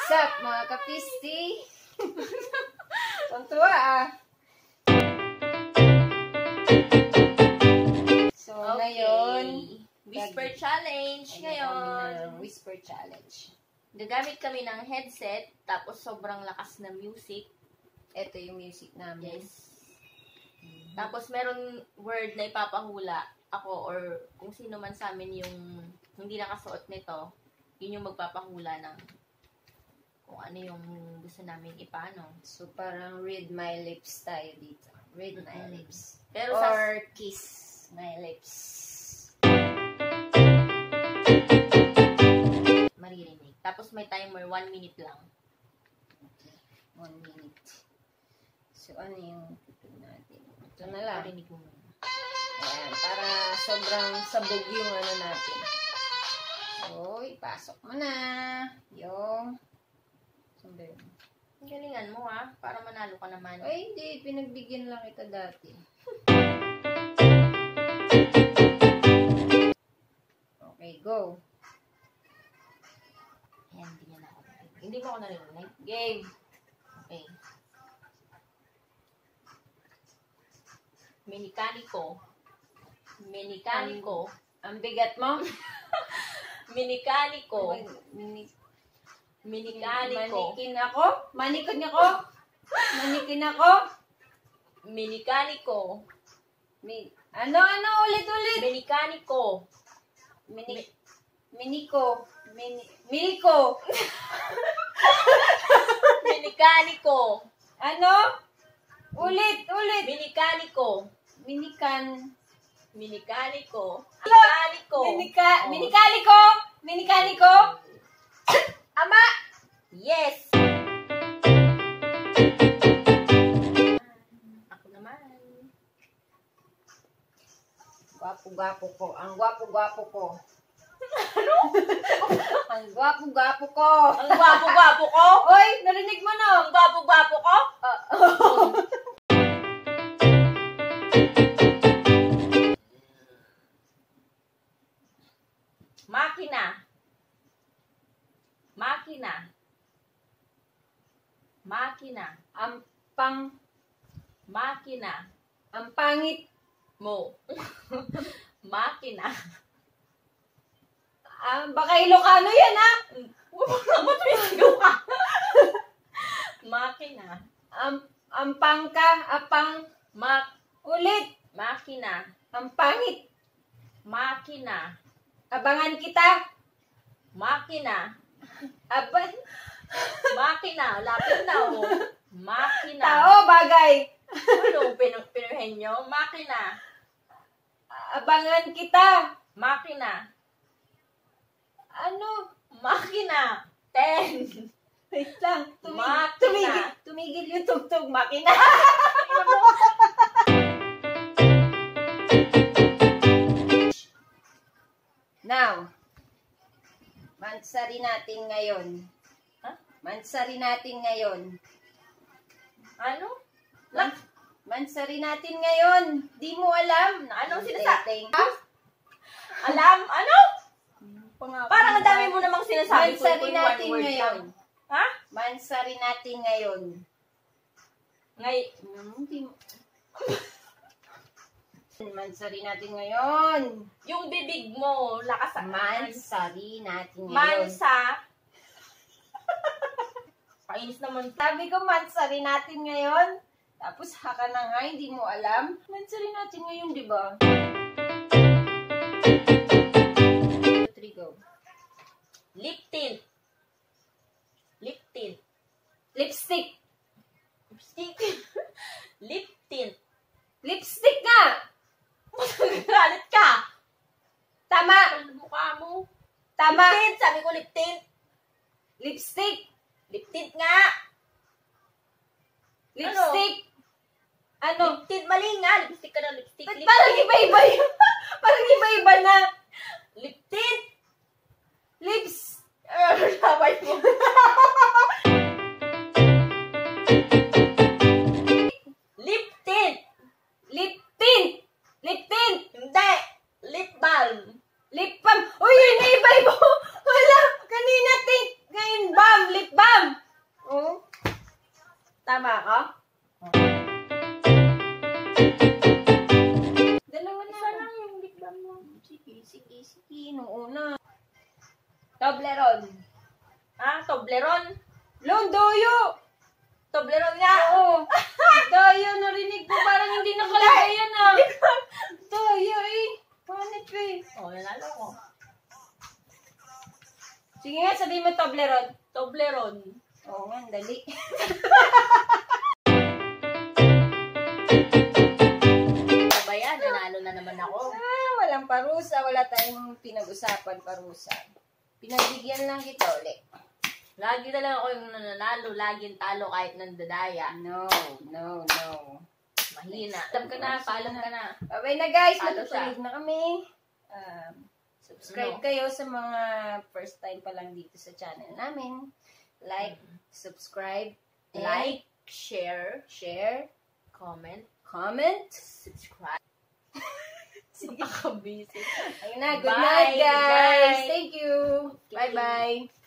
What's up, mga kapisti? Tuntua ah. So, ngayon, Whisper Challenge ngayon. Whisper Challenge. Gagamit kami ng headset, tapos sobrang lakas na music. Ito yung music namin. Yes. Tapos meron word na ipapahula ako or kung sino man sa amin yung hindi nakasuot nito, yun yung magpapahula ng kung ano yung gusto namin ipano. So, parang read my lips tayo dito. Read my lips. Pero or kiss my lips. Maririnig. Tapos may timer, 1 minute lang. Okay. 1 minute. So, ano yung tutug natin? Ito na lang. Marinig mo muna. Ayan, para sobrang sabog yung ano natin. So, ipasok mo na yung sombrero. Galingan mo ha, para manalo ka naman. Ay, hindi. Pinagbigyan lang kita dati. Okay, go. Ayan, hindi niya na ako. Hindi mo ako narinig. Game. Okay. Minikaniko. Minikaniko. Ang bigat mo? Minikaniko. Minikaniko. Manikin ako? Manikon ako? Manikin ako? Minikaniko. Ano? Ulit? Minikaniko. Miniko. Miliko. Minikaniko. Ano? Ulit. Minikaniko. Minikan. Minikaniko. Minikaniko. Ama! Yes! Ako naman. Gwapo-gwapo ko. Ang gwapo-gwapo ko. Ano? Ang gwapo-gwapo ko. Ang gwapo-gwapo ko? Oy, narinig mo na. Ang gwapo-gwapo ko? Makina. Makina. Ang pangit Mo. Makina. Baka Ilocano yan, ha? Ba't may sigaw ka? Makina. Ang pangka, ulit. Makina. Ang pangit. Makina. Abangan kita. Makina. Makina, lapit na oh. Makina. Tao, bagay. Ano, pinuhin nyo? Makina. Abangan kita. Makina. Ano? Makina. 10. Wait lang. Makina. Tumigil yung tugtog. Makina. Now, mansari natin ngayon. Huh? Mansari natin ngayon. Ano? Mansari natin ngayon. Di mo alam. Anong sinasabi? Alam? Ano? Parang ang dami mo namang sinasabi. Mansari natin ngayon. Ha? Mansari natin ngayon. Mansari natin ngayon. Yung bibig mo, lakas. Mansari natin ngayon. Mansa. Kainis naman. Sabi ko, mansari natin ngayon. Tapos haka na nga, hindi mo alam. Mansari natin ngayon, di ba? 2, 3, go. Lip tint. Lip tint. Lipstick. Lipstick. Lip tint. Lipstick nga! Galit ka. Tama! Mukha mo. Tama! Lip tint. Sabi ko lip tint. Lipstick. Lip tint nga. Lipstick. Ano? Lip tint. Mali nga. Lipstick ka na. Lipstick. Ba't parang iba-iba yun? Parang iba-iba na. Lip tint. Lips. Sabay mo. Lip tint. Lip tint. Lip tint. Hindi. Lip balm. Lip balm. Uy, yun na iba-iba. Wala. Kanina tint. Ngayon balm. Lip lip balm! Oh. Tama ako? Dalawa na. Isa lang yung lip balm mo. Sige. Nung una. Toblerone. Ha? Toblerone? Londoyo! Toblerone nga! Oo. Doyo, narinig ko. Parang hindi nakalagay yan ah. Doyo eh. Panit ko eh. Oh, nanalo ko. Sige nga, sabihin mo Toblerone. Toblerone. Oo nga, dali. Diba yan? Nanalo na naman ako. Walang parusa. Wala tayong pinag-usapan parusa. Pinagbigyan lang kita ulit. Lagi na lang ako yung nananalo. Laging talo kahit nandadaya. No. Mahina. Alam ka na. Paalam ka na. Bye-bye na guys. Talo siya. Matutulog na kami. Subscribe No. kayo sa mga first time pa lang dito sa channel namin. Like, subscribe, Like, share, comment, subscribe. Napaka-busy. Ayun na, good Bye, night guys. good night. Thank you. Bye-bye.